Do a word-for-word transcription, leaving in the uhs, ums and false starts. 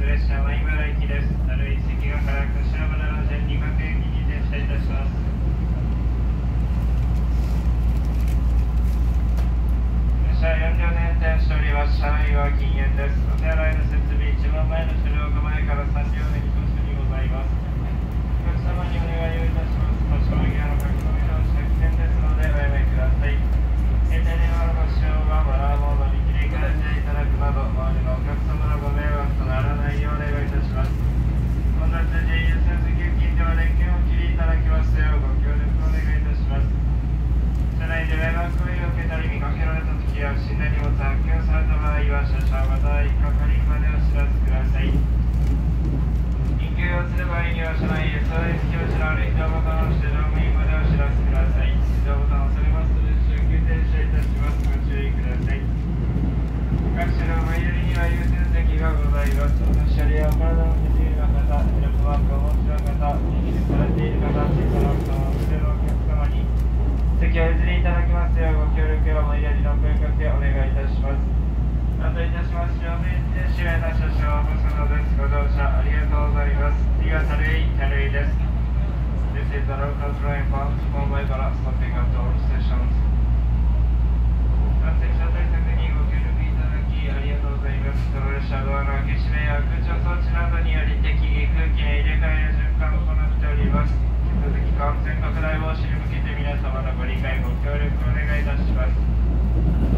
列車は茨城です。なるい関ヶ原柏原の順に各駅に停車いたします。列車よん両で運転しております。車内は禁煙です。お手洗いの設備、一番前の車両が前からさん両目に突にございます。お客様にお願いをいたします。場所のギアの書き込みの車危険ですのでおやめください。携帯電話のご使用はマナーモードに切り替えていただくなど、周りのお客様のご迷惑とならないようお願いいたします。混雑時、優先席付近では電源を切りいただきますようご協力お願いいたします。車内で迷惑行為を受けたり見かけられたときや不審な荷物発見された場合は車掌または一係までお知らせください。緊急をする場合には車内 エスオーエス 表示のある非常ボタンを押して乗務員までお知らせください。非常ボタンを押されますと緊急停車いたします。ご注意ください。各車両前寄りには優先席がございます。お年寄りやお体の不自由な方、ヘルプマークをお持ちの方、認識されている方、小さなお子様を連れのお客様に席を譲りいただきますようご協力やお参りの声かけお願いいたします。何といたしましておめでとうございます。車掌細野です。ご乗車ありがとうございます。次はタレイ、タレイです。This is the local train bound to Mumbaiからstopping at all stations。感染症対策にご協力いただきありがとうございます。この列車ドアの開け閉めや空調装置などにより適宜空気の入れ替えや循環を行っております。引き続き感染拡大防止に向けて皆様のご理解ご協力お願いいたします。